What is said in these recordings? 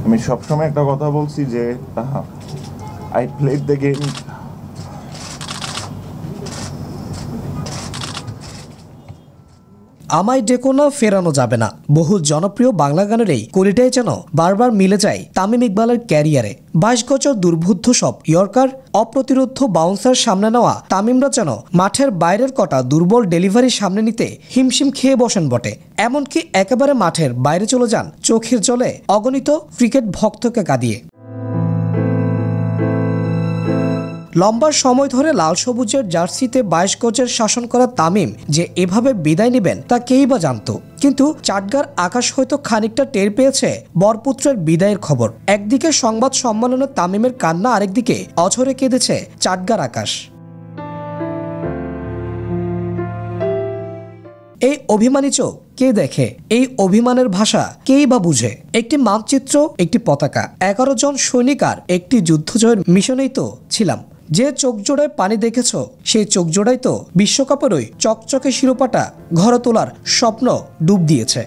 আমি সবসময় একটা কথা বলছি যে আই প্লেড দ্য গেম। আমায় ডেকো না ফেরানো যাবে না বহু জনপ্রিয় বাংলা গানের এই কলিটাই যেন বারবার মিলে যায় তামিম ইকবালের ক্যারিয়ারে। 22 গজের দুর্বোধ্য সব ইয়র্কার, অপ্রতিরোধ্য বাউন্সার সামনে নেওয়া তামিমরা যেন মাঠের বাইরের কটা দুর্বল ডেলিভারি সামনে নিতে হিমশিম খেয়ে বসেন বটে। এমনকি একেবারে মাঠের বাইরে চলে যান চোখের জলে অগণিত ক্রিকেট ভক্তকে কাঁদিয়ে। লম্বা সময় ধরে লাল সবুজের জার্সিতে 22 গজের শাসন করা তামিম যে এভাবে বিদায় নেবেন তা কেই বা জানত। কিন্তু চাটগার আকাশ হয়তো খানিকটা টের পেয়েছে বরপুত্রের বিদায়ের খবর। একদিকে সংবাদ সম্মেলনে তামিমের কান্না, আরেকদিকে অঝরে কেঁদেছে চাটগার আকাশ। এই অভিমানী চোখ কে দেখে? এই অভিমানের ভাষা কেই বা বুঝে? একটি মানচিত্র, একটি পতাকা, 11 জন সৈনিক আর একটি যুদ্ধজয়ের মিশনেই তো ছিলাম। যে চোখ জোড়ায় পানি দেখেছ সেই চোখ জোড়াই তো বিশ্বকাপের ওই চকচকে শিরোপাটা ঘরে তোলার স্বপ্ন ডুব দিয়েছে।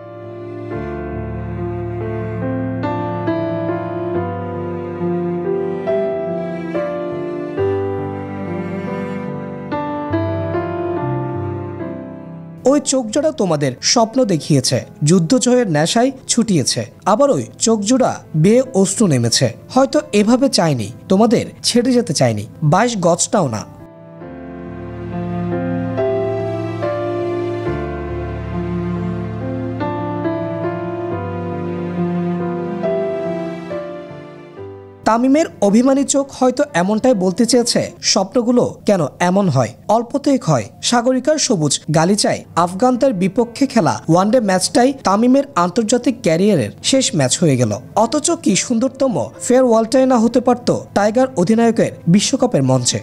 ওই চোখজোড়া তোমাদের স্বপ্ন দেখিয়েছে, যুদ্ধ জয়ের নেশায় ছুটিয়েছে, আবার ওই চোখজোড়া বেয়ে অশ্রু নেমেছে। হয়তো এভাবে চাইনি, তোমাদের ছেড়ে যেতে চাইনি, 22 গজটাও না। তামিমের অভিমানী চোখ হয়তো এমনটাই বলতে চেয়েছে, স্বপ্নগুলো কেন এমন হয়, অল্পতেই হয়। সাগরিকার সবুজ গালিচায় আফগানদের বিপক্ষে খেলা ওয়ানডে ম্যাচটাই তামিমের আন্তর্জাতিক ক্যারিয়ারের শেষ ম্যাচ হয়ে গেল। অথচ কি সুন্দরতম ফেয়ারওয়েলটাই না হতে পারত টাইগার অধিনায়কের বিশ্বকাপের মঞ্চে।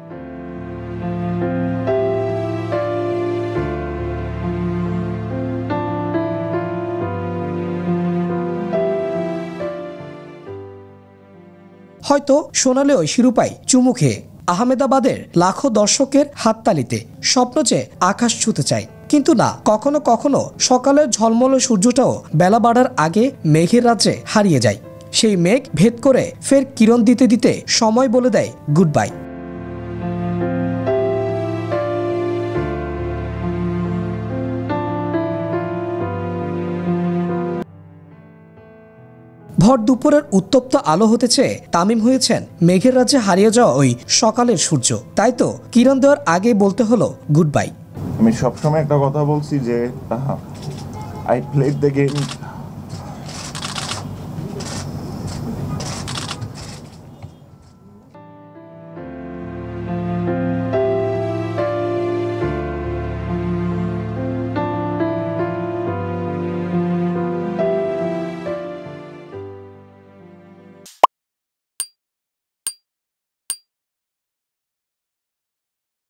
হয়তো সোনালে ওই শিরোপায় চুমু খেয়ে আহমেদাবাদের লাখো দর্শকের হাততালিতে স্বপ্ন যে আকাশ ছুঁতে চায়। কিন্তু না, কখনো কখনো সকালের ঝলমলে সূর্যটাও বেলা বাড়ার আগে মেঘের রাজ্যে হারিয়ে যায়। সেই মেঘ ভেদ করে ফের কিরণ দিতে দিতে সময় বলে দেয় গুড বাই। ভর দুপুরের উত্তপ্ত আলো হতেছে, তামিম হয়েছেন মেঘের রাজ্যে হারিয়ে যাওয়া ওই সকালের সূর্য। তাই তো কিরণ দেওয়ার আগেই বলতে হলো গুড বাই। আমি সবসময় একটা কথা বলছি যে আই প্লেড দ্য গেম।